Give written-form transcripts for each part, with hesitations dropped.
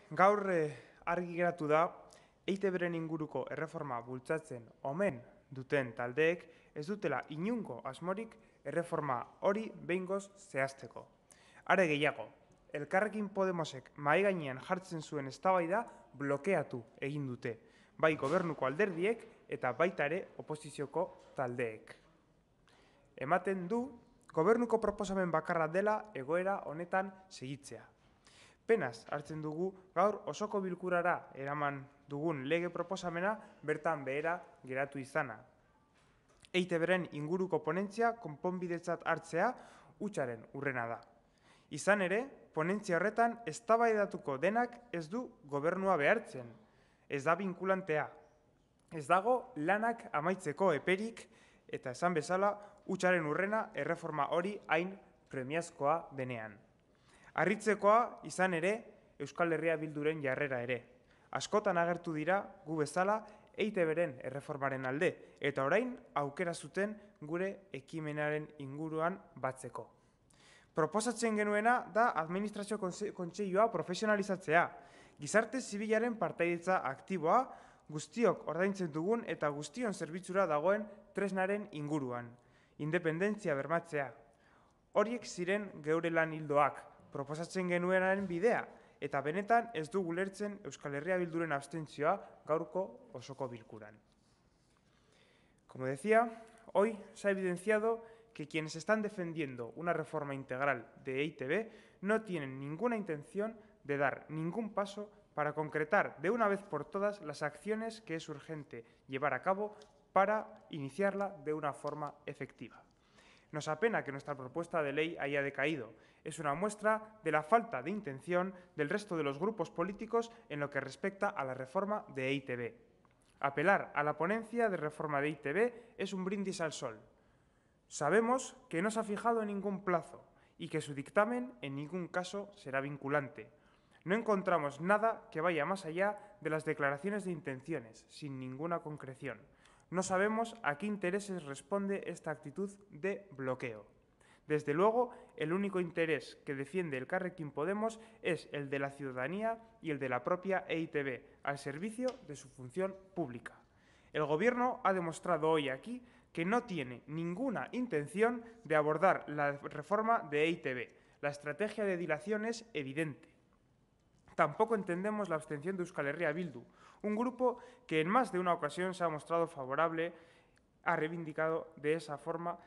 gaur argi geratu da EITB-ren inguruko erreforma bultzatzen omen duten taldeek ez dutela inungo asmorik erreforma hori behingoz zehazteko. Are gehiago, Elkarrekin Podemosek mahai gainean jartzen zuen eztabaida blokeatu egin dute, bai gobernuko alderdiek eta baita ere oposizioko taldeek. Ematen du gobernuko proposamen bakarra dela egoera honetan segitzea. Penaz hartzen dugu gaur osoko bilkurara eraman dugun lege proposamena bertan behera geratu izana. EITB-ren inguruko ponentzia konponbidetzat hartzea hutsaren hurrena da. Izan ere, ponentzia horretan eztabaidatuko denak ez du gobernua behartzen, ez da vinkulantea. Ez dago lanak amaitzeko eperik eta esan bezala hutsaren hurrena erreforma hori hain premiazkoa denean. Harritzekoa izan ere Euskal Herria Bilduren jarrera ere. Askotan agertu dira gu bezala EITB-ren erreformaren alde eta orain aukera zuten gure ekimenaren inguruan batzeko. Proposatzen genuena da administrazio kontseilua profesionalizatzea, gizarte zibilaren partaidetza aktiboa, guztiok ordaintzen dugun eta guztion zerbitzura dagoen tresnaren inguruan, independentzia bermatzea. Horiek ziren geure lan ildoak, proposatzen genuenaren bidea, eta benetan ez dugu ulertzen Euskal Herria Bilduren abstentzioa gaurko osoko bilkuran. Como decía, hoy se ha evidenciado que quienes están defendiendo una reforma integral de EITB no tienen ninguna intención de dar ningún paso para concretar de una vez por todas las acciones que es urgente llevar a cabo para iniciarla de una forma efectiva. Nos apena que nuestra propuesta de ley haya decaído. Es una muestra de la falta de intención del resto de los grupos políticos en lo que respecta a la reforma de EITB. Apelar a la ponencia de reforma de EITB es un brindis al sol. Sabemos que no se ha fijado ningún plazo y que su dictamen en ningún caso será vinculante. No encontramos nada que vaya más allá de las declaraciones de intenciones, sin ninguna concreción. No sabemos a qué intereses responde esta actitud de bloqueo. Desde luego, el único interés que defiende Elkarrekin Podemos es el de la ciudadanía y el de la propia EITB, al servicio de su función pública. El Gobierno ha demostrado hoy aquí que no tiene ninguna intención de abordar la reforma de EITB. La estrategia de dilación es evidente. Tampoco entendemos la abstención de Euskal Herria Bildu, un grupo que en más de una ocasión se ha mostrado favorable, ha reivindicado esa forma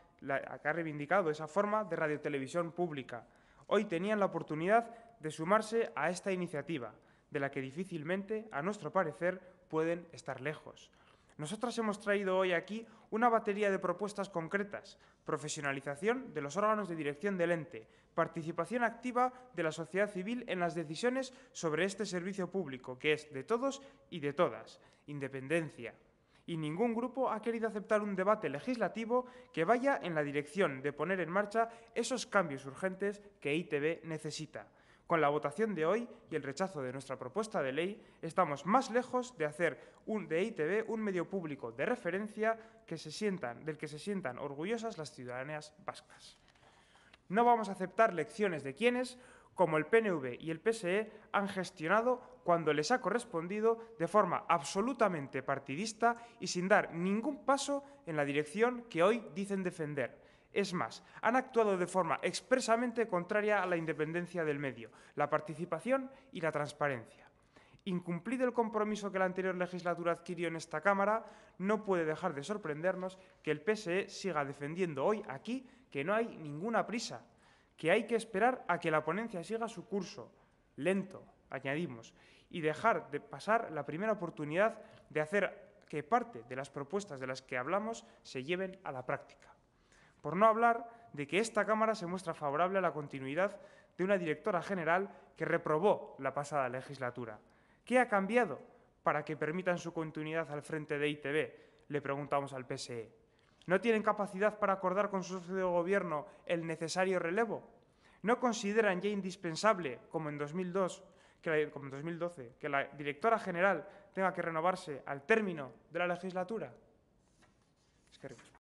de radiotelevisión pública. Hoy tenían la oportunidad de sumarse a esta iniciativa, de la que difícilmente, a nuestro parecer, pueden estar lejos. Nosotros hemos traído hoy aquí una batería de propuestas concretas: profesionalización de los órganos de dirección del ente, participación activa de la sociedad civil en las decisiones sobre este servicio público, que es de todos y de todas, independencia. Y ningún grupo ha querido aceptar un debate legislativo que vaya en la dirección de poner en marcha esos cambios urgentes que EITB necesita. Con la votación de hoy y el rechazo de nuestra propuesta de ley, estamos más lejos de hacer de EITB un medio público de referencia del que se sientan orgullosas las ciudadanas vascas. No vamos a aceptar lecciones de quienes, como el PNV y el PSE, han gestionado cuando les ha correspondido de forma absolutamente partidista y sin dar ningún paso en la dirección que hoy dicen defender. Es más, han actuado de forma expresamente contraria a la independencia del medio, la participación y la transparencia. Incumplido el compromiso que la anterior legislatura adquirió en esta Cámara, no puede dejar de sorprendernos que el PSE siga defendiendo hoy aquí que no hay ninguna prisa, que hay que esperar a que la ponencia siga su curso, lento, añadimos, y dejar de pasar la primera oportunidad de hacer que parte de las propuestas de las que hablamos se lleven a la práctica. Por no hablar de que esta Cámara se muestra favorable a la continuidad de una directora general que reprobó la pasada legislatura. ¿Qué ha cambiado para que permitan su continuidad al frente de EITB?, le preguntamos al PSE. ¿No tienen capacidad para acordar con su socio de gobierno el necesario relevo? ¿No consideran ya indispensable, como en 2012, que la directora general tenga que renovarse al término de la legislatura? Es que